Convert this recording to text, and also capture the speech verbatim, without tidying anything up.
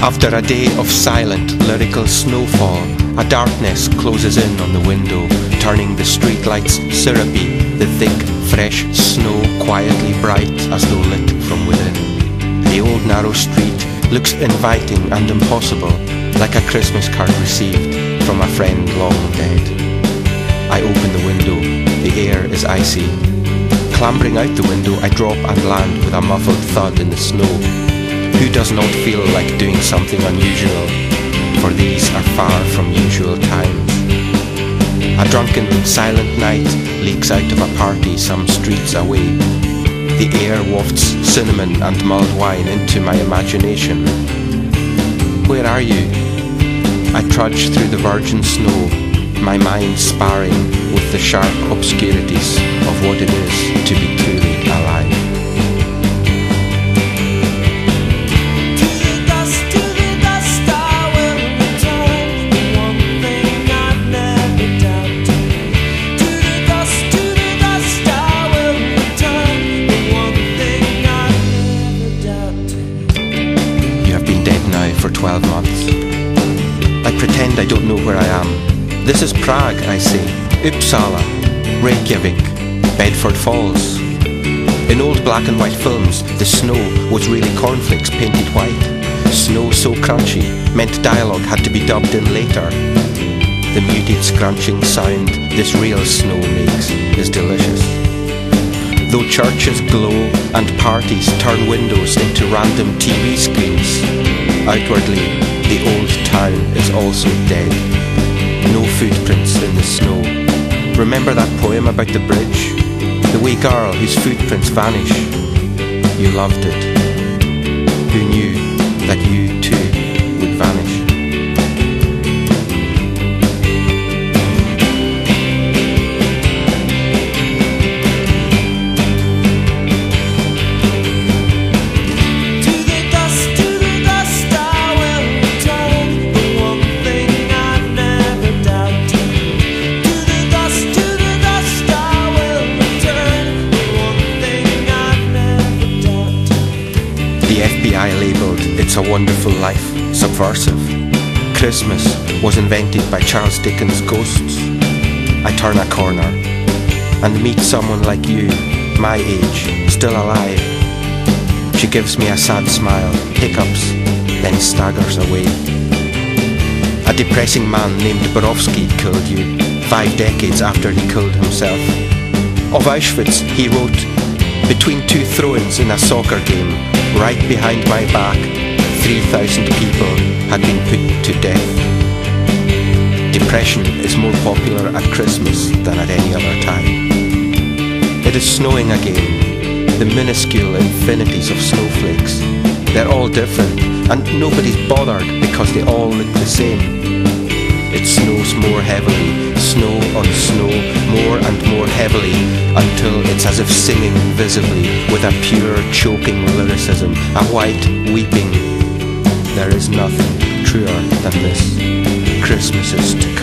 After a day of silent, lyrical snowfall, a darkness closes in on the window, turning the streetlights syrupy, the thick, fresh snow quietly bright as though lit from within. The old narrow street looks inviting and impossible, like a Christmas card received from a friend long dead. I open the window, the air is icy. Clambering out the window, I drop and land with a muffled thud in the snow. Who does not feel like doing something unusual? For these are far from usual times. A drunken, silent night leaks out of a party some streets away. The air wafts cinnamon and mulled wine into my imagination. Where are you? I trudge through the virgin snow, my mind sparring with the sharp obscurities of what it is to be truly alive. For twelve months. I pretend I don't know where I am. This is Prague, I say. Uppsala, Reykjavik, Bedford Falls. In old black and white films, the snow was really cornflakes painted white. Snow so crunchy meant dialogue had to be dubbed in later. The muted scrunching sound this real snow makes is delicious. Though churches glow and parties turn windows into random T V screens, outwardly, the old town is also dead. No footprints in the snow. Remember that poem about the bridge? The wee girl whose footprints vanish. You loved it. Who knew that you too would vanish? The F B I labelled It's a Wonderful Life subversive. Christmas was invented by Charles Dickens' ghosts. I turn a corner and meet someone like you, my age, still alive. She gives me a sad smile, hiccups, then staggers away. A depressing man named Borowski killed you, five decades after he killed himself. Of Auschwitz, he wrote, "Between two throw-ins in a soccer game, right behind my back, three thousand people had been put to death." Depression is more popular at Christmas than at any other time. It is snowing again, the minuscule infinities of snowflakes. They're all different, and nobody's bothered because they all look the same. It snows more heavily, snow on snow, more and more heavily, until it's as if singing invisibly with a pure, choking lyricism, a white weeping. There is nothing truer than this. Christmas is to